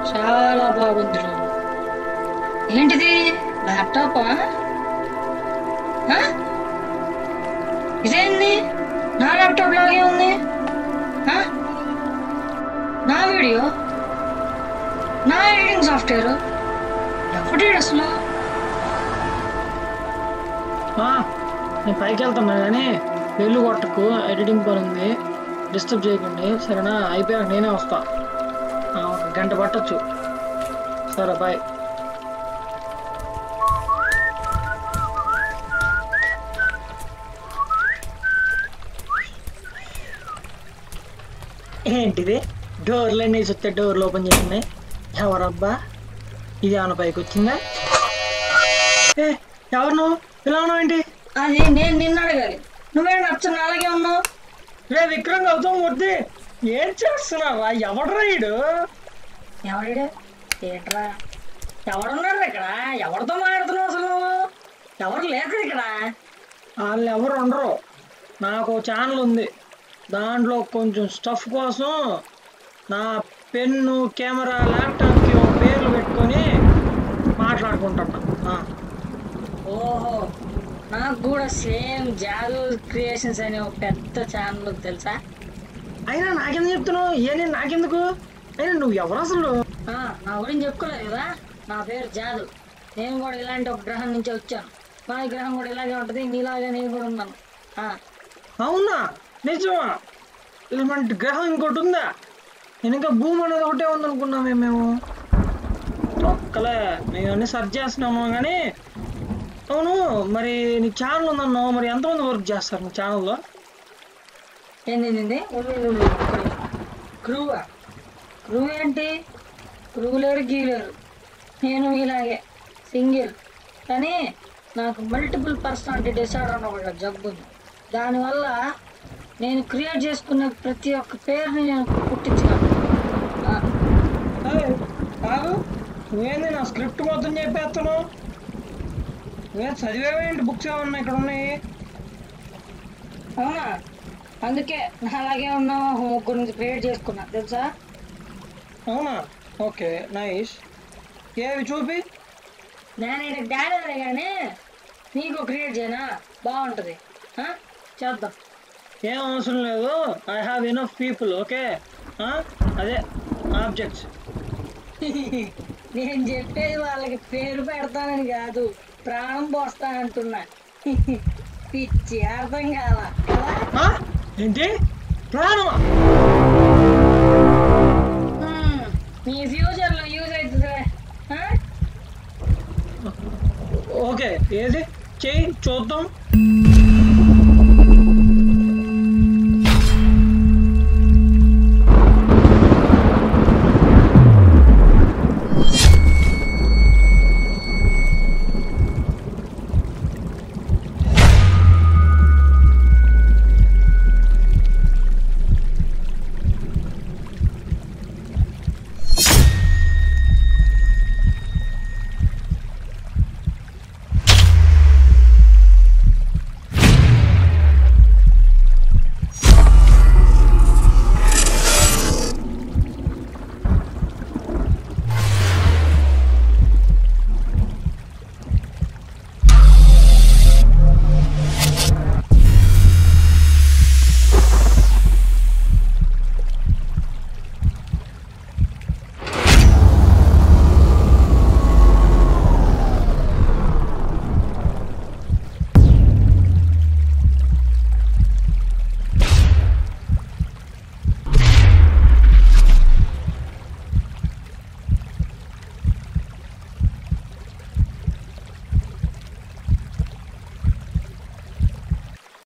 చాలా బాగుంది రూమ్. ఏంటిది, ల్యాప్టాపా? ఇదేంది, నా ల్యాప్టాప్ లాగే ఉంది. నా వీడియో, నా ఎడిటింగ్ సాఫ్ట్వేర్ ఎవరి అసలు? నేను పైకి వెళ్తున్నా కానీ వెళ్ళు కొట్టకు, ఎడిటింగ్ పని ఉంది, డిస్టర్బ్ చేయకండి సరేనా? అయిపోయాక నేనే వస్తా, ఒక గంట పట్టచ్చు. సరే బాయ్. ఏంటిది, డోర్లన్నీ చూస్తే డోర్లు ఓపెన్ చేసింది. ఎవరబ్బా ఇది? ఏమైనా పైకి వచ్చిందా? ఎవరు నువ్వు? ఇలా ఉన్నావు ఏంటి? అది నేను నిన్ను అడగాలి, నువ్వే నచ్చిన అలాగే ఉన్నావు. రే విక్రమ్ గౌతమ్ మూర్తి, ఏం చేస్తున్నావా? ఎవడరా ఈడు? ఎవడు ఏంట్రా? ఎవడున్నారు ఇక్కడ? ఎవరితో మాట్లాడుతున్నావు అసలు? ఎవరు లేరు ఇక్కడ. వాళ్ళు ఎవరు ఉండరు. నాకు ఛానల్ ఉంది, దాంట్లో కొంచెం స్టఫ్ కోసం నా పెన్ను, కెమెరా, ల్యాప్టాప్కి ఒక పేర్లు పెట్టుకొని మాట్లాడుకుంటున్నా. ఓహో, నాకు కూడా సేమ్ జాదు క్రియేషన్స్ అనే ఒక పెద్ద ఛానల్ తెలుసా? అయినా నాకెందుకు చెప్తున్నావు? ఏ నాకెందుకు? అయినా నువ్వు ఎవరు అసలు? నా గురించి చెప్పుకోలేదు కదా, నా పేరు జాదు. నేను కూడా ఇలాంటి ఒక గ్రహం నుంచి వచ్చాను. మా గ్రహం కూడా ఇలాగే ఉంటుంది, నీలాగే నేను కూడా ఉన్నాను. అవునా? నిజమా? ఇలాంటి గ్రహం ఇంకోటి ఉందా? నేను ఇంకా భూమి అనేది ఒకటే ఉందనుకున్నామే మేము. ఒక్కలే మేము అన్నీ సెర్చ్ చేస్తున్నాము కానీ. అవును, మరి నీ ఛానల్ ఉందన్నావు, మరి ఎంతమంది వర్క్ చేస్తారు నీ ఛానల్లో? ఏంది క్రూవా? క్రూ ఏంటి? క్రూ లేరు, గీలేరు. నేను ఇలాగే సింగిల్. కానీ నాకు మల్టిపుల్ పర్సనాలిటీ డిసార్డర్ అన్న ఒక జబ్బు ఉంది. దానివల్ల నేను క్రియేట్ చేసుకున్న ప్రతి ఒక్క పేరుని నేను పుట్టించాను. కాదు, నువ్వేంది నా స్క్రిప్ట్ మొత్తం చెప్పేస్తున్నావు? నువ్వే చదివేవేంటి? బుక్స్ ఏమన్నా ఇక్కడ ఉన్నాయి? అవునా? అందుకే నా అలాగే ఉన్న ముగ్గురు నుంచి క్రియేట్ చేసుకున్నా తెలుసా? అవునా? Okay, nice. ఏవి చూపి. నేను డాడీ కానీ నీకు క్రియేట్ చేయనా? బాగుంటుంది, చేద్దాం. ఏం అవసరం లేదు, I have enough people. Okay, అదే ఆబ్జెక్ట్స్. నేను చెప్పేది వాళ్ళకి పేరు పెడతానని కాదు, ప్రాణం పోస్తానంటున్నా. పిచ్చి అర్థం కాదా? ఏంటి ప్రాణమా? మీ ఫ్యూచర్లో యూజ్ అవుతుంది. ఓకే, ఏది చెయ్యి చూద్దాం.